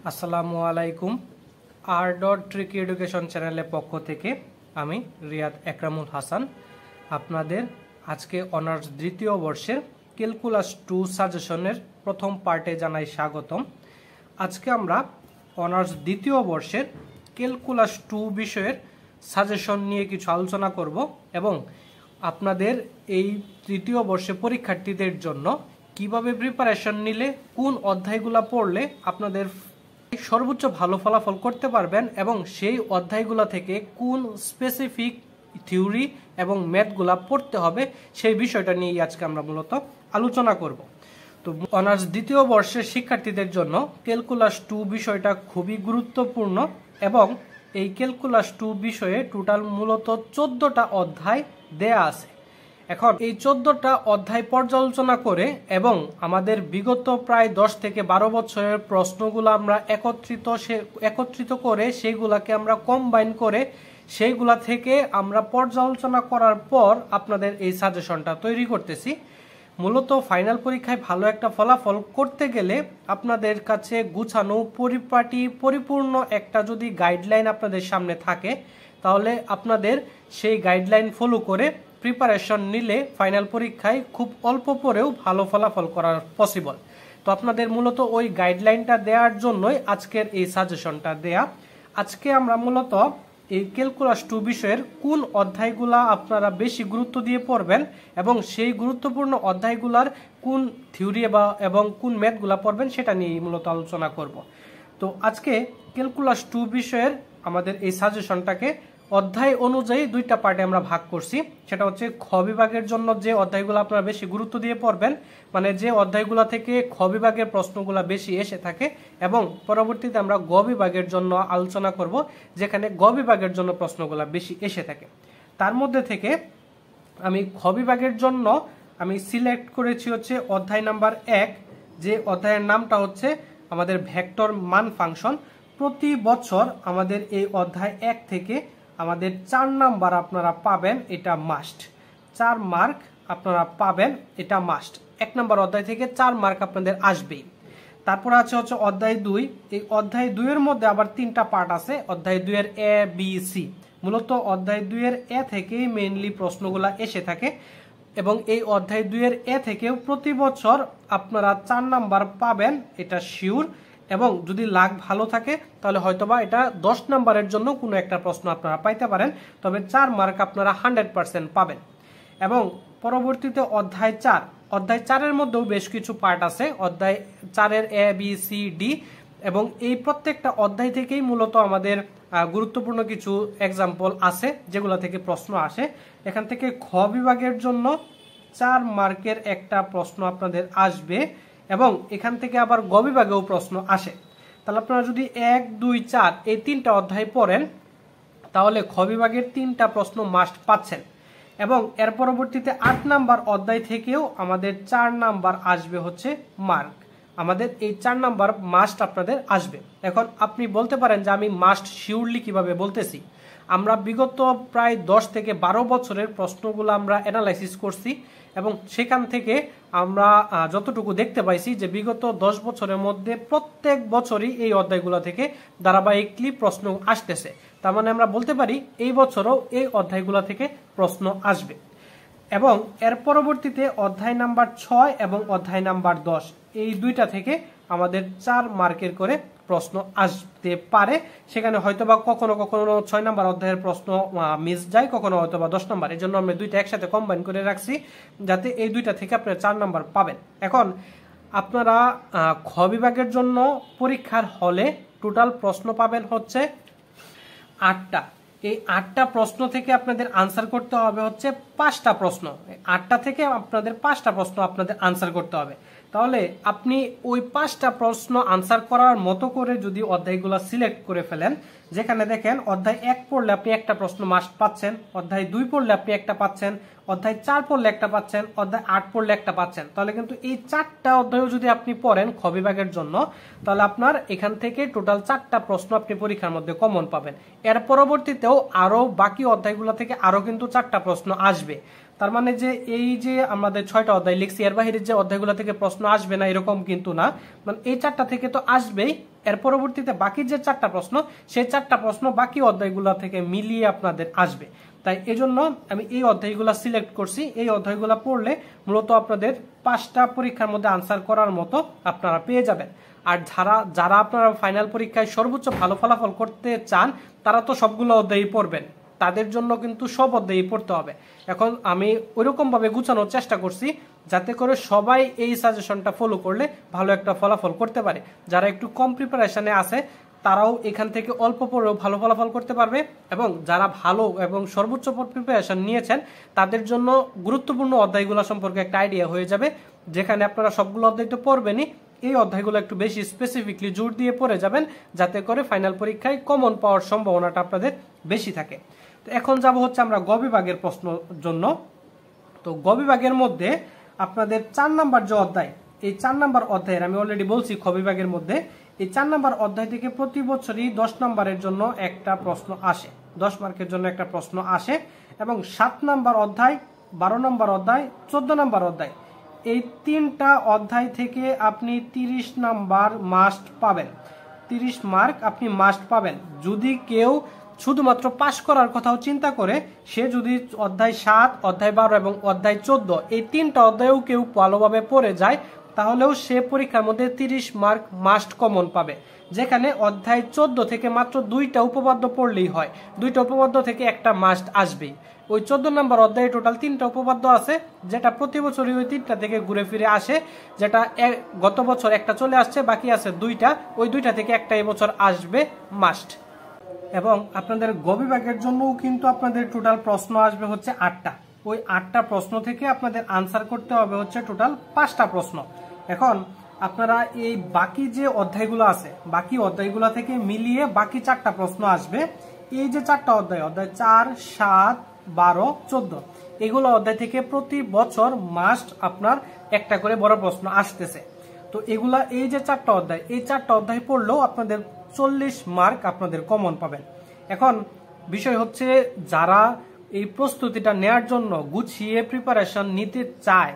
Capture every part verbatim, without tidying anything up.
আসসালামু আলাইকুম। R dot trick education চ্যানেলের পক্ষ থেকে আমি রিয়াদ একরামুল হাসান আপনাদের আজকে অনার্স দ্বিতীয় বর্ষের ক্যালকুলাস টু সাজেশনের প্রথম পার্টে জানাই স্বাগতম। আজকে আমরা অনার্স দ্বিতীয় বর্ষের ক্যালকুলাস টু বিষয়ের সাজেশন নিয়ে কিছু আলোচনা করব এবং আপনাদের এই তৃতীয় বর্ষে পরীক্ষার্থীদের জন্য কিভাবে প্রিপারেশন নিলে কোন অধ্যায়গুলো পড়লে আপনাদের সর্বোচ্চ ভালো ফলাফল করতে পারবেন এবং সেই অধ্যায়গুলো থেকে কোন স্পেসিফিক থিওরি এবং ম্যাথগুলা পড়তে হবে সেই বিষয়টা নিয়ে আজকে আমরা মূলত আলোচনা করব। তো অনার্স দ্বিতীয় বর্ষের শিক্ষার্থীদের জন্য ক্যালকুলাস টু বিষয়টা খুবই গুরুত্বপূর্ণ এবং এই ক্যালকুলাস টু বিষয়ে টোটাল মূলত চোদ্দটা অধ্যায় দেয়া আছে। এখন এই চোদ্দটা অধ্যায় পর্যালোচনা করে এবং আমাদের বিগত প্রায় দশ থেকে বারো বছরের প্রশ্নগুলো আমরা একত্রিত সে একত্রিত করে সেইগুলাকে আমরা কম্বাইন করে সেইগুলা থেকে আমরা পর্যালোচনা করার পর আপনাদের এই সাজেশনটা তৈরি করতেছি। মূলত ফাইনাল পরীক্ষায় ভালো একটা ফলাফল করতে গেলে আপনাদের কাছে গুছানো পরিপাটি পরিপূর্ণ একটা যদি গাইডলাইন আপনাদের সামনে থাকে তাহলে আপনাদের সেই গাইডলাইন ফলো করে প্রিপারেশন নিলে ফাইনাল পরীক্ষায় খুব অল্প পরেও ভালো ফলাফল করার পসিবল। তো আপনাদের মূলত ওই গাইডলাইনটা দেওয়ার জন্যই আজকের এই সাজেশনটা দেয়া। আজকে আমরা মূলত এই ক্যালকুলাস টু বিষয়ের কোন অধ্যায়গুলা আপনারা বেশি গুরুত্ব দিয়ে পড়বেন এবং সেই গুরুত্বপূর্ণ অধ্যায়গুলার কোন থিওরি বা এবং কোন ম্যাথগুলা পড়বেন সেটা নিয়েই মূলত আলোচনা করব। তো আজকে ক্যালকুলাস টু বিষয়ের আমাদের এই সাজেশনটাকে অধ্যায় অনুযায়ী দুইটা পার্টে আমরা ভাগ করছি। সেটা হচ্ছে খ বিভাগের জন্য যে অধ্যায়গুলো আপনারা বেশি গুরুত্ব দিয়ে পড়বেন, মানে যে অধ্যায়গুলো থেকে খ বিভাগের প্রশ্নগুলো বেশি এসে থাকে, এবং পরবর্তীতে আমরা গ বিভাগের জন্য আলোচনা করব যেখানে গ বিভাগের জন্য প্রশ্নগুলো বেশি এসে থাকে। তার মধ্যে থেকে আমি খ বিভাগের জন্য আমি সিলেক্ট করেছি হচ্ছে অধ্যায় নাম্বার এক, যে অধ্যায়ের নামটা হচ্ছে আমাদের ভেক্টর মান ফাংশন। প্রতি বছর আমাদের এই অধ্যায় এক থেকে আমাদের চার নাম্বার আপনারা পাবেন, এটা মাস্ট। চার মার্ক আপনারা পাবেন, এটা মাস্ট। এক নাম্বার অধ্যায় থেকে চার মার্ক আপনাদের আসবেই। তারপর আছে হচ্ছে অধ্যায় দুই। এই অধ্যায় দুইয়ের মধ্যে আবার তিনটা পার্ট আছে। অধ্যায় দুইয়ের এ বি সি, মূলত অধ্যায় দুইয়ের এ থেকেই মেইনলি প্রশ্নগুলা এসে থাকে এবং এই অধ্যায় দুইয়ের এ থেকেও প্রতি বছর আপনারা চার নাম্বার পাবেন, এটা শিওর। এবং যদি লাক ভালো থাকে তাহলে হয়তোবা এটা দশ নাম্বারের জন্য কোনো একটা প্রশ্ন আপনারা পাইতে পারেন, তবে চার মার্ক আপনারা হান্ড্রেড পার্সেন্ট পাবেন। এবং পরবর্তীতে অধ্যায় চার, অধ্যায় চারের মধ্যেও বেশ কিছু পার্ট আছে। অধ্যায় চারের এ বি সি ডি, এবং এই প্রত্যেকটা অধ্যায় থেকেই মূলত আমাদের গুরুত্বপূর্ণ কিছু এক্সাম্পল আছে যেগুলো থেকে প্রশ্ন আসে। এখান থেকে খ বিভাগের জন্য চার মার্কের একটা প্রশ্ন আপনাদের আসবে এবং এখান থেকে আবার গ বিভাগেও প্রশ্ন আসে। তাহলে আপনারা যদি এক দুই চার এই তিনটা অধ্যায় পড়েন তাহলে খ বিভাগের তিনটা প্রশ্ন মাস্ট পাচ্ছেন। এবং এর পরবর্তীতে আট নাম্বার অধ্যায় থেকেও আমাদের চার নাম্বার আসবে হচ্ছে মার্ক। আমাদের এই চার নাম্বার মাস্ট আপনাদের আসবে। এখন আপনি বলতে পারেন যে আমি মাস্ট শিওরলি কিভাবে বলতেছি। আমরা বিগত প্রায় দশ থেকে বারো বছরের প্রশ্নগুলো আমরা অ্যানালাইসিস করছি এবং সেখান থেকে আমরা যতটুকু দেখতে পাইছি যে বিগত দশ বছরের মধ্যে প্রত্যেক বছরই এই অধ্যায়গুলো থেকে ধারাবাহিকলি প্রশ্ন আসতেছে। তার মানে আমরা বলতে পারি এই বছরও এই অধ্যায়গুলো থেকে প্রশ্ন আসবে। এবং এর পরবর্তীতে অধ্যায় নাম্বার ছয় এবং অধ্যায় নাম্বার দশ এই দুইটা থেকে আমাদের চার মার্কের করে প্রশ্ন আসতে পারে। সেখানে হয়তোবা কখনো কখনো ছয় নাম্বার অধ্যায়ের প্রশ্ন মিস যায়, কখনো হয়তোবা দশ নাম্বার। এই জন্য আমরা দুইটা একসাথে কম্বাইন করে রাখছি যাতে এই দুইটা থেকে আপনারা চার নাম্বার পাবেন। এখন আপনারা খ বিভাগের জন্য পরীক্ষার হলে টোটাল প্রশ্ন পাবেন হচ্ছে আটটা। এই আটটা প্রশ্ন থেকে আপনাদের আনসার করতে হবে হচ্ছে পাঁচটা প্রশ্ন। আটটা থেকে আপনাদের পাঁচটা প্রশ্ন আপনাদের আনসার করতে হবে। তাহলে আপনি ওই পাঁচটা প্রশ্ন আনসার করার মতো করে যদি অধ্যায়গুলো সিলেক্ট করে ফেলেন, যেখানে দেখেন অধ্যায় এক পড়লে আপনি একটা প্রশ্ন মাস্ট পাচ্ছেন, অধ্যায় দুই পড়লে আপনি একটা পাচ্ছেন, অধ্যায় চার পড়লে একটা পাচ্ছেন, অধ্যায় আট পড়লে একটা পাচ্ছেন, তাহলে কিন্তু এই চারটা অধ্যায় যদি আপনি পড়েন খ বিভাগের জন্য তাহলে আপনার এখান থেকে টোটাল চারটা প্রশ্ন আপনি পরীক্ষার মধ্যে কমন পাবেন। এর পরবর্তীতেও আরো বাকি অধ্যায়গুলো থেকে আরো কিন্তু চারটা প্রশ্ন আসবে। তার মানে যে এই যে আমাদের ছয়টা অধ্যায় লিখছি এর বাহিরের যে অধ্যায়গুলো থেকে প্রশ্ন আসবে না এরকম কিন্তু না, মানে এই চারটা থেকে তো আসবেই, এর পরবর্তীতে বাকি যে চারটা প্রশ্ন সেই চারটা প্রশ্ন বাকি অধ্যায়গুলো থেকে মিলিয়ে আপনাদের আসবে। তাই এজন্য আমি এই অধ্যায়গুলো সিলেক্ট করছি। এই অধ্যায়গুলো পড়লে মূলত আপনাদের পাঁচটা পরীক্ষার মধ্যে আনসার করার মতো আপনারা পেয়ে যাবেন। আর যারা যারা আপনারা ফাইনাল পরীক্ষায় সর্বোচ্চ ভালো ফলাফল করতে চান তারা তো সবগুলো অধ্যায়ই পড়বেন, তাদের জন্য কিন্তু সব অধ্যায়ই পড়তে হবে। এখন আমি ওইরকম ভাবে গুছানোর চেষ্টা করছি যাতে করে সবাই এই সাজেশনটা ফলো করলে ভালো একটা ফলাফল করতে পারে। যারা একটু কম প্রিপারেশনে আছে তারাও এখান থেকে অল্প পড়েও ভালো ফলাফল করতে পারবে, এবং যারা ভালো এবং সর্বোচ্চ প্রিপারেশন নিয়েছেন তাদের জন্য গুরুত্বপূর্ণ অধ্যায়গুলো সম্পর্কে একটা আইডিয়া হয়ে যাবে, যেখানে আপনারা সবগুলো অধ্যায় তো পড়বেনই, এই অধ্যায়গুলো একটু বেশি স্পেসিফিকলি জোর দিয়ে পড়ে যাবেন যাতে করে ফাইনাল পরীক্ষায় কমন পাওয়ার সম্ভাবনাটা আপনাদের বেশি থাকে। তো এখন যাব হচ্ছে আমরা গ বিভাগের প্রশ্নের জন্য। তো গ বিভাগের মধ্যে আপনাদের চার নাম্বার যে অধ্যায়, এই চার নাম্বার অধ্যায়ের আমি অলরেডি বলছি খ বিভাগের মধ্যে এই চার নাম্বার অধ্যায় থেকে প্রতি বছরই দশ নম্বরের জন্য একটা প্রশ্ন আসে, দশ মার্কের জন্য একটা প্রশ্ন আসে, এবং সাত নাম্বার অধ্যায়, বারো নম্বর অধ্যায়, চোদ্দ নম্বর অধ্যায়, এই তিনটা অধ্যায় থেকে আপনি তিরিশ নাম্বার মাস্ট পাবেন, তিরিশ মার্ক আপনি মাস্ট পাবেন। যদি কেউ শুধুমাত্র পাশ করার কথাও চিন্তা করে, সে যদি অধ্যায় সাত, অধ্যায় বারো এবং অধ্যায় চোদ্দ এই তিনটা অধ্যায়েও কেউ ভালোভাবে পড়ে যায় তাহলেও সে পরীক্ষার মধ্যে তিরিশ মার্ক মাস্ট কমন পাবে। যেখানে অধ্যায় চোদ্দ থেকে মাত্র দুইটা উপপাদ্য পড়লেই হয়, দুইটা উপপাদ্য থেকে একটা মাস্ট আসবেই। ওই চোদ্দ নম্বর অধ্যায়ে টোটাল তিনটা উপপাদ্য আছে, যেটা প্রতি বছরই ওই তিনটা থেকে ঘুরে ফিরে আসে, যেটা গত বছর একটা চলে আসছে, বাকি আছে দুইটা, ওই দুইটা থেকে একটা এবছর আসবে মাস্ট। এবং আপনাদের গ বিভাগের জন্যও কিন্তু আপনাদের টোটাল প্রশ্ন আসবে হচ্ছে আটটা, ওই আটটা প্রশ্ন থেকে আপনাদের আনসার করতে হবে হচ্ছে টোটাল পাঁচটা প্রশ্ন। এখন আপনারা এই বাকি যে অধ্যায়গুলো আছে বাকি অধ্যায়গুলো থেকে মিলিয়ে বাকি চারটা প্রশ্ন আসবে। এই যে চারটা অধ্যায়, অধ্যায় চার, সাত, বারো, চোদ্দ, এগুলো অধ্যায় থেকে প্রতি বছর মাস্ট আপনার একটা করে বড় প্রশ্ন আসতেছে। তো এগুলা এই যে চারটা অধ্যায়, এই চারটা অধ্যায় পড়লেও আপনাদের চল্লিশ মার্ক আপনাদের কমন পাবেন। এখন বিষয় হচ্ছে যারা এই প্রস্তুতিটা নেয়ার জন্য গুছিয়ে প্রিপারেশন নিতে চায়,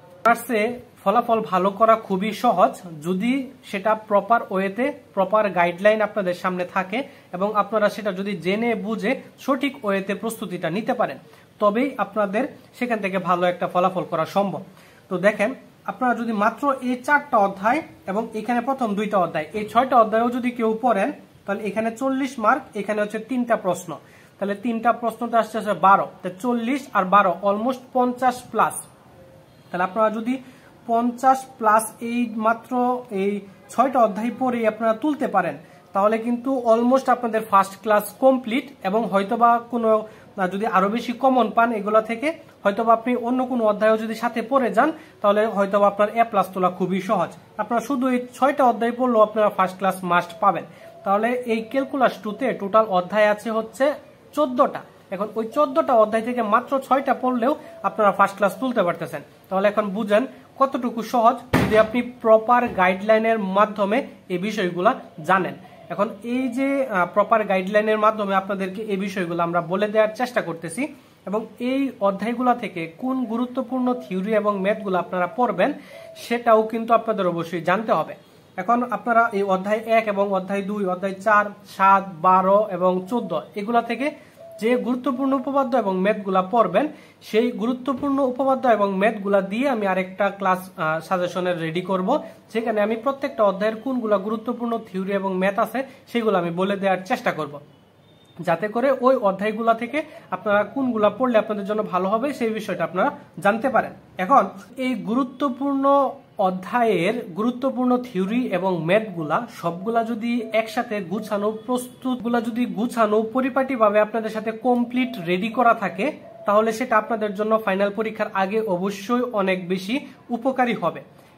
সে ফলাফল ভালো করা খুবই সহজ যদি সেটা প্রপার ওয়েতে প্রপার গাইডলাইন আপনাদের সামনে থাকে এবং আপনারা সেটা যদি জেনে বুঝে সঠিক ওয়েতে প্রস্তুতিটা নিতে পারেন, তবেই আপনাদের সেখান থেকে ভালো একটা ফলাফল করা সম্ভব। তো দেখেন, আপনারা যদি মাত্র এই চারটা অধ্যায় এবং এখানে প্রথম দুইটা অধ্যায়, এই ছয়টা অধ্যায়ও যদি কেউ পড়েন তাহলে এখানে চল্লিশ মার্ক, এখানে হচ্ছে তিনটা প্রশ্ন, তাহলে তিনটা প্রশ্নটা আসছে বারো, চল্লিশ আর বারো অলমোস্ট পঞ্চাশ প্লাস। তাহলে আপনারা যদি পঞ্চাশ প্লাস এই মাত্র এই ছয়টা অধ্যায় পড়ে আপনারা তুলতে পারেন তাহলে কিন্তু অলমোস্ট আপনাদের ফার্স্ট ক্লাস কমপ্লিট, এবং হয়তোবা কোনো যদি আরো বেশি কমন পান এগুলা থেকে হয়তোবা আপনি অন্য কোনো অধ্যায়ও যদি সাথে পড়ে যান তাহলে হয়তোবা আপনার এ প্লাস তোলা খুবই সহজ। আপনারা শুধু এই ছয়টা অধ্যায় পড়লেও আপনারা ফার্স্ট ক্লাস মাস্ট পাবেন। তাহলে এই ক্যালকুলাস টুতে টোটাল অধ্যায় আছে হচ্ছে চোদ্দটা। এখন ওই চোদ্দটা অধ্যায় থেকে মাত্র ছয়টা পড়লেও আপনারা ফার্স্ট ক্লাস তুলতে পারতেছেন। তাহলে এখন বুঝেন কতটুকু সহজ যদি আপনি প্রপার গাইডলাইনের মাধ্যমে এই বিষয়গুলা জানেন। এখন এই যে প্রপার গাইডলাইনের মাধ্যমে আপনাদেরকে এই বিষয়গুলো আমরা বলে দেওয়ার চেষ্টা করতেছি, এবং এই অধ্যায়গুলো থেকে কোন গুরুত্বপূর্ণ থিওরি এবং ম্যাথগুলো আপনারা পড়বেন সেটাও কিন্তু আপনাদের অবশ্যই জানতে হবে। এখন আপনারা এই অধ্যায় এক এবং অধ্যায় দুই, অধ্যায় চার, সাত, বারো এবং চোদ্দ এগুলা থেকে যে গুরুত্বপূর্ণ উপপাদ্য এবং ম্যাথগুলা পড়বেন, সেই গুরুত্বপূর্ণ উপপাদ্য এবং ম্যাথগুলা দিয়ে আমি আরেকটা ক্লাস সাজেশনের রেডি করব, সেখানে আমি প্রত্যেকটা অধ্যায়ের কোনগুলা গুরুত্বপূর্ণ থিওরি এবং ম্যাথ আছে সেগুলো আমি বলে দেওয়ার চেষ্টা করব, যাতে করে ওই অধ্যায়গুলা থেকে আপনারা কোনগুলা পড়লে আপনাদের জন্য ভালো হবে সেই বিষয়টা আপনারা জানতে পারেন। এখন এই গুরুত্বপূর্ণ অধ্যায়ের গুরুত্বপূর্ণ থিওরি এবং ম্যাথগুলা সবগুলা যদি একসাথে গুছানো প্রস্তুতগুলা যদি গুছানো পরিপাটিভাবে আপনাদের সাথে কমপ্লিট রেডি করা থাকে তাহলে সেটা আপনাদের জন্য ফাইনাল পরীক্ষার আগে অবশ্যই অনেক বেশি উপকারী হবে।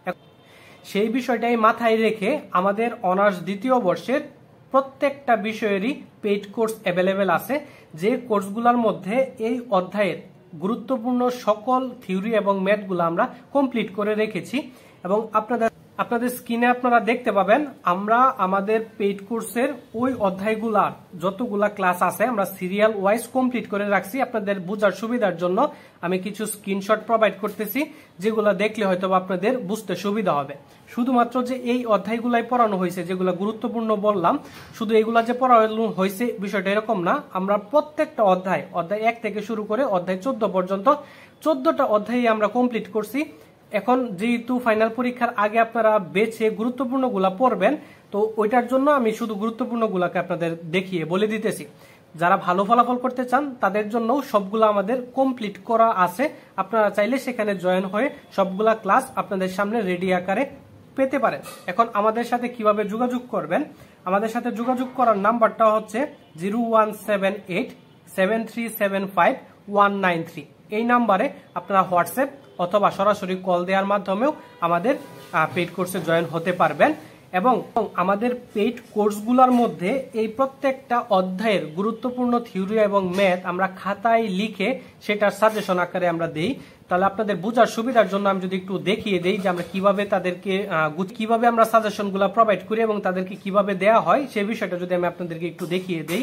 সেই বিষয়টাই মাথায় রেখে আমাদের অনার্স দ্বিতীয় বর্ষের প্রত্যেকটা বিষয়েরই পেইড কোর্স অ্যাভেলেবেল আছে, যে কোর্সগুলোর মধ্যে এই অধ্যায়ের গুরুত্বপূর্ণ সকল থিওরি এবং ম্যাথগুলো আমরা কমপ্লিট করে রেখেছি, এবং আপনাদের আপনাদের স্ক্রিনে আপনারা দেখতে পাবেন আমরা আমাদের পেইড কোর্সের ওই অধ্যায়গুলার যতগুলা ক্লাস আছে আমরা সিরিয়াল ওয়াইজ কমপ্লিট করে রাখছি। আপনাদের বোঝার সুবিধার জন্য আমি কিছু স্ক্রিনশট প্রোভাইড করতেছি, যেগুলো দেখলে হয়তো আপনাদের বুঝতে সুবিধা হবে। শুধুমাত্র যে এই অধ্যায়গুলাই পড়ানো হয়েছে, যেগুলো গুরুত্বপূর্ণ বললাম, শুধু এগুলা যে পড়ানো হয়েছে বিষয়টা এরকম না। আমরা প্রত্যেকটা অধ্যায় অধ্যায় এক থেকে শুরু করে অধ্যায় চোদ্দ পর্যন্ত চোদ্দটা অধ্যায় আমরা কমপ্লিট করছি। এখন যেহেতু ফাইনাল পরীক্ষার আগে আপনারা বেছে গুরুত্বপূর্ণগুলা পড়বেন, তো ওইটার জন্য আমি শুধু গুরুত্বপূর্ণগুলাকে আপনাদের দেখিয়ে বলে দিতেছি। যারা ভালো ফলাফল করতে চান তাদের জন্য সবগুলো আমাদের কমপ্লিট করা আছে। আপনারা চাইলে সেখানে জয়েন হয়ে সবগুলা ক্লাস আপনাদের সামনে রেডি আকারে পেতে পারেন। এখন আমাদের সাথে কিভাবে যোগাযোগ করবেন? আমাদের সাথে যোগাযোগ করার নাম্বারটা হচ্ছে zero one seven eight seven three seven five one nine three. এই নাম্বারে আপনারা হোয়াটসঅ্যাপ অথবা সরাসরি কল দেওয়ার মাধ্যমেও আমাদের পেইড কোর্সে জয়েন হতে পারবেন। এবং আমাদের পেইড কোর্সগুলোর মধ্যে এই প্রত্যেকটা অধ্যায়ের গুরুত্বপূর্ণ থিওরি এবং ম্যাথ আমরা খাতায় লিখে সেটার সাজেশন আকারে আমরা দেই। তাহলে আপনাদের বোঝার সুবিধার জন্য আমি যদি একটু দেখিয়ে দেই যে আমরা কিভাবে তাদেরকে কিভাবে আমরা সাজেশনগুলো প্রোভাইড করি এবং তাদেরকে কিভাবে দেয়া হয়, সেই বিষয়টা যদি আমি আপনাদেরকে একটু দেখিয়ে দেই।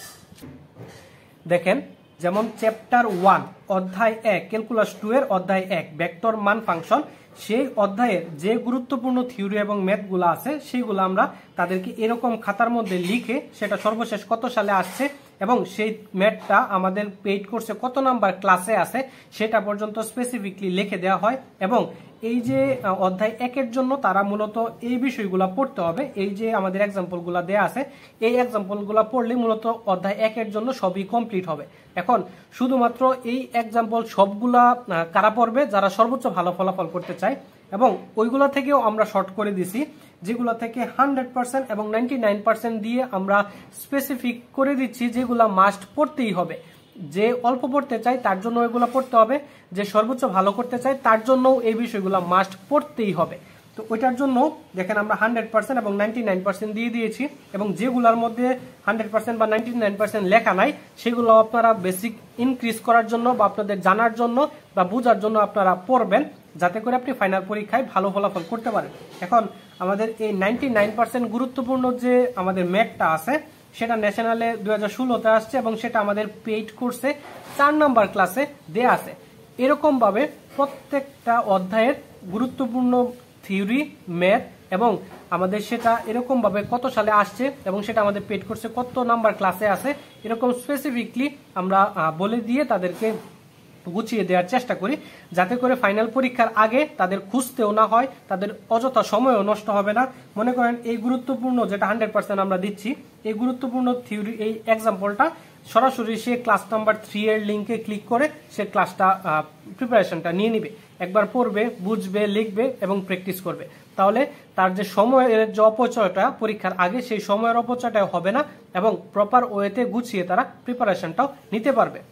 দেখেন, যেমন চ্যাপ্টার ওয়ান অধ্যায় এক ক্যালকুলাস টু এর অধ্যায় এক ভেক্টর মান ফাংশন, সেই অধ্যায়ের যে গুরুত্বপূর্ণ থিওরি এবং ম্যাথগুলো আছে সেগুলো আমরা তাদেরকে এরকম খাতার মধ্যে লিখে সেটা সর্বশেষ কত সালে আসছে এবং সেই ম্যাথটা আমাদের পেইড কোর্সে কত নাম্বার ক্লাসে আছে সেটা পর্যন্ত স্পেসিফিকলি লিখে দেওয়া হয়। এবং এই যে অধ্যায় একের জন্য তারা মূলত এই বিষয়গুলো পড়তে হবে। এই যে আমাদের এক্সাম্পলগুলো দেয়া আছে, এই এক্সাম্পলগুলো পড়লে মূলত অধ্যায় একের জন্য সবই কমপ্লিট হবে। এখন শুধুমাত্র এই এক্সাম্পল সবগুলা কারা পড়বে? যারা সর্বোচ্চ ভালো ফলাফল করতে চায়। এবং ওইগুলো থেকেও আমরা শর্ট করে দিছি, যেগুলো থেকে হান্ড্রেড পার্সেন্ট এবং নাইনটি নাইন পার্সেন্ট দিয়ে আমরা স্পেসিফিক করে দিচ্ছি যেগুলো মাস্ট পড়তেই হবে। যে অল্প পড়তে চাই তার জন্য এগুলো পড়তে হবে, যে সর্বোচ্চ ভালো করতে চাই তার জন্য এই বিষয়গুলো মাস্ট পড়তেই হবে। তো ওইটার জন্য দেখেন আমরা হান্ড্রেড পার্সেন্ট এবং নাইনটি নাইন পার্সেন্ট দিয়ে দিয়েছি। এবং যেগুলোর মধ্যে হান্ড্রেড পার্সেন্ট বা নাইনটি নাইন পার্সেন্ট লেখা নাই সেগুলো আপনারা বেসিক ইনক্রিজ করার জন্য বা আপনাদের জানার জন্য বা বোঝার জন্য আপনারা পড়বেন, যাতে করে আপনি ফাইনাল পরীক্ষায় ভালো ফলাফল করতে পারেন। এখন আমাদের এই নাইনটি নাইন পার্সেন্ট গুরুত্বপূর্ণ যে আমাদের ম্যাথটা আছে সেটা ন্যাশনালে দুই হাজার ষোলোতে আসছে এবং সেটা আমাদের পেইড কোর্সে চার নাম্বার ক্লাসে দেয়া আছে। এরকম ভাবে প্রত্যেকটা অধ্যায়ের গুরুত্বপূর্ণ থিওরি ম্যাথ এবং আমাদের সেটা এরকম ভাবে কত সালে আসছে এবং সেটা আমাদের পেইড কোর্সে কত নাম্বার ক্লাসে আছে এরকম স্পেসিফিকলি আমরা বলে দিয়ে তাদেরকে গুছিয়ে দেওয়ার চেষ্টা করি, যাতে করে ফাইনাল পরীক্ষার আগে তাদের খুঁজতেও না হয়, তাদের অযথা সময়ও নষ্ট হবে না। মনে করেন এই গুরুত্বপূর্ণ যেটা হান্ড্রেড পার্সেন্ট আমরা দিচ্ছি, এই গুরুত্বপূর্ণ থিওরি এই এক্সাম্পলটা সরাসরি সে ক্লাস নাম্বার থ্রি এর লিঙ্কে ক্লিক করে সে ক্লাসটা প্রিপারেশনটা নিয়ে নিবে, একবার পড়বে, বুঝবে, লিখবে এবং প্র্যাকটিস করবে। তাহলে তার যে সময়ের যে অপচয়টা পরীক্ষার আগে, সেই সময়ের অপচয়টা হবে না এবং প্রপার ওয়েতে গুছিয়ে তারা প্রিপারেশনটাও নিতে পারবে।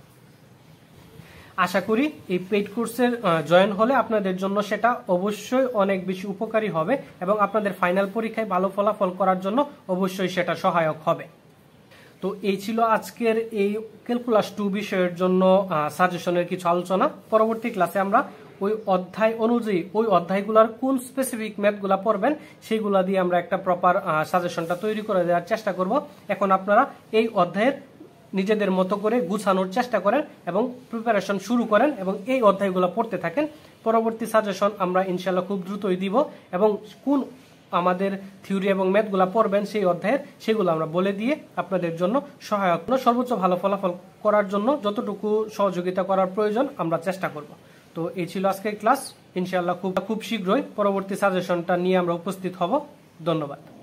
আশা করি এই পেইড কোর্সের জয়েন হলে আপনাদের জন্য সেটা অবশ্যই অনেক বেশি উপকারী হবে এবং আপনাদের ফাইনাল পরীক্ষায় ভালো ফলাফল করার জন্য অবশ্যই সেটা সহায়ক হবে। তো এই ছিল আজকের এই ক্যালকুলাস টু বিষয়ের জন্য সাজেশনের কিছু আলোচনা। পরবর্তী ক্লাসে আমরা ওই অধ্যায় অনুযায়ী ওই অধ্যায়গুলোর কোন স্পেসিফিক ম্যাথগুলা পড়বেন সেইগুলা দিয়ে আমরা একটা প্রপার সাজেশনটা তৈরি করে দেওয়ার চেষ্টা করব। এখন আপনারা এই অধ্যায়ের নিজেদের মতো করে গুছানোর চেষ্টা করেন এবং প্রিপারেশন শুরু করেন এবং এই অধ্যায়গুলো পড়তে থাকেন। পরবর্তী সাজেশন আমরা ইনশাল্লাহ খুব দ্রুতই দিব এবং কোন আমাদের থিওরি এবং ম্যাথগুলো পড়বেন সেই অধ্যায়ের সেগুলো আমরা বলে দিয়ে আপনাদের জন্য সহায়ক সর্বোচ্চ ভালো ফলাফল করার জন্য যতটুকু সহযোগিতা করার প্রয়োজন আমরা চেষ্টা করব। তো এই ছিল আজকের ক্লাস। ইনশাআল্লাহ খুব খুব শীঘ্রই পরবর্তী সাজেশনটা নিয়ে আমরা উপস্থিত হব। ধন্যবাদ।